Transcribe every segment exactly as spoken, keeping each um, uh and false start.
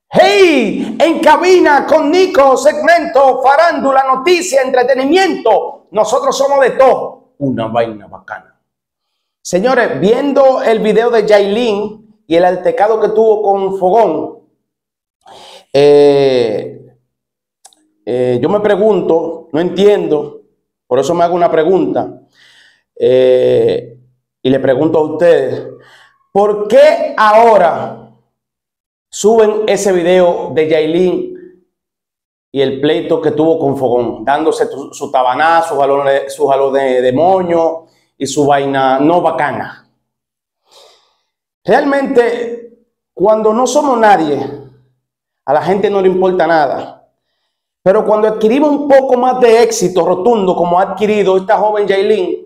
Hey, en cabina con Nico, segmento, farándula, noticia, entretenimiento. Nosotros somos de todo. Una vaina bacana. Señores, viendo el video de Yailin y el altercado que tuvo con Fogón, eh, eh, yo me pregunto, no entiendo, por eso me hago una pregunta, eh, y le pregunto a ustedes, ¿por qué ahora suben ese video de Yailin y el pleito que tuvo con Fogón, dándose tu, su tabaná, su jalón de, su jalón de, de moño y su vaina no bacana? Realmente, cuando no somos nadie, a la gente no le importa nada. Pero cuando adquirimos un poco más de éxito rotundo, como ha adquirido esta joven Yailin,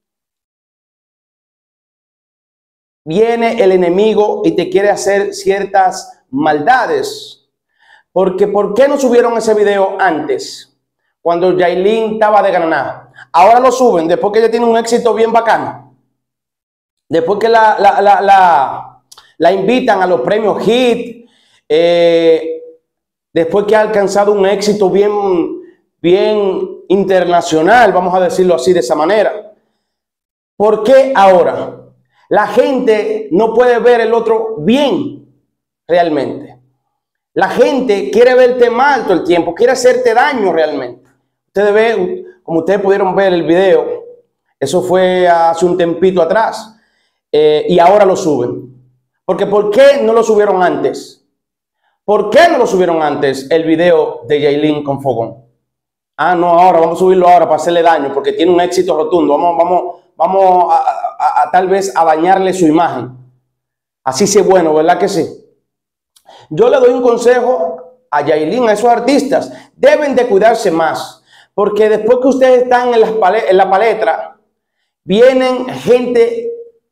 viene el enemigo y te quiere hacer ciertas maldades. Porque ¿por qué no subieron ese video antes? Cuando Yailin estaba de Granada. Ahora lo suben después que ella tiene un éxito bien bacano. Después que la, la, la, la, la invitan a los premios Hit. Eh, después que ha alcanzado un éxito bien, bien internacional, vamos a decirlo así de esa manera. ¿Por qué ahora? La gente no puede ver el otro bien, realmente. La gente quiere verte mal todo el tiempo, quiere hacerte daño realmente. Ustedes ven, como ustedes pudieron ver el video, eso fue hace un tempito atrás, eh, y ahora lo suben. Porque ¿por qué no lo subieron antes? ¿Por qué no lo subieron antes el video de Yailin con Fogón? Ah, no, ahora vamos a subirlo ahora para hacerle daño, porque tiene un éxito rotundo. Vamos, vamos, vamos a, a, a tal vez a dañarle su imagen. Así sí es bueno, ¿verdad que sí? Yo le doy un consejo a Yailin, a esos artistas. Deben de cuidarse más, porque después que ustedes están en la, pale, en la palestra, vienen gente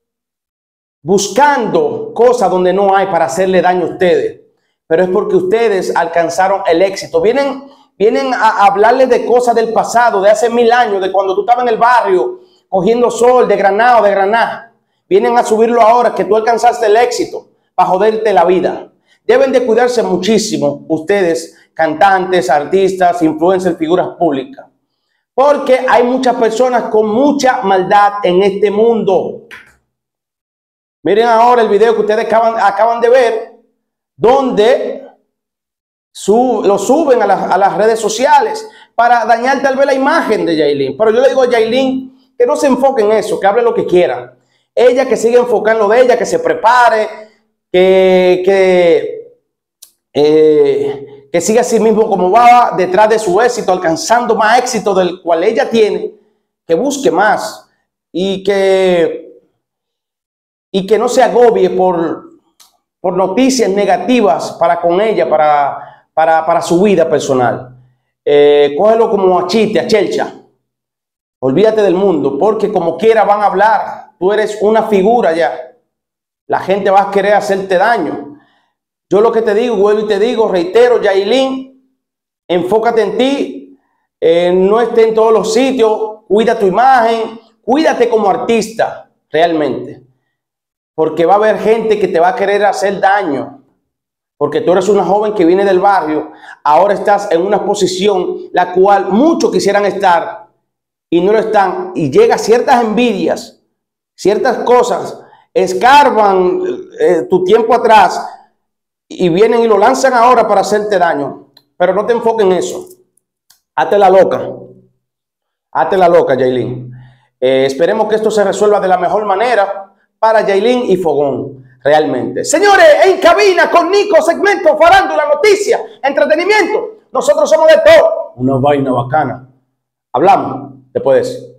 buscando cosas donde no hay para hacerle daño a ustedes. Pero es porque ustedes alcanzaron el éxito. Vienen, vienen a hablarles de cosas del pasado, de hace mil años, de cuando tú estabas en el barrio, cogiendo sol, de Granada, de Granada. Vienen a subirlo ahora que tú alcanzaste el éxito para joderte la vida. Deben de cuidarse muchísimo ustedes, cantantes, artistas, influencers, figuras públicas. Porque hay muchas personas con mucha maldad en este mundo. Miren ahora el video que ustedes acaban, acaban de ver, donde su, lo suben a, la, a las redes sociales para dañar tal vez la imagen de Yailin. Pero yo le digo a Yailin que no se enfoque en eso, que hable lo que quiera. Ella que siga enfocando de ella, que se prepare, que, que, eh, que siga así mismo como va detrás de su éxito, alcanzando más éxito del cual ella tiene, que busque más y que, y que no se agobie por, por noticias negativas para con ella, para, para, para su vida personal. Eh, cógelo como a chiste, a chelcha. Olvídate del mundo, porque como quiera van a hablar. Tú eres una figura ya. La gente va a querer hacerte daño. Yo lo que te digo, vuelvo y te digo, reitero, Yailin, enfócate en ti, eh, no esté en todos los sitios, cuida tu imagen, cuídate como artista, realmente. Porque va a haber gente que te va a querer hacer daño. Porque tú eres una joven que viene del barrio, ahora estás en una posición la cual muchos quisieran estar y no lo están. Y llega ciertas envidias, ciertas cosas, escarban eh, tu tiempo atrás y vienen y lo lanzan ahora para hacerte daño. Pero no te enfoques en eso. Hazte la loca. Hazte la loca, Yailin. Eh, esperemos que esto se resuelva de la mejor manera para Yailin y Fogón, realmente. Señores, en cabina con Nico, segmento, farándula, noticia, entretenimiento. Nosotros somos de todo. Una vaina bacana. Hablamos después de eso.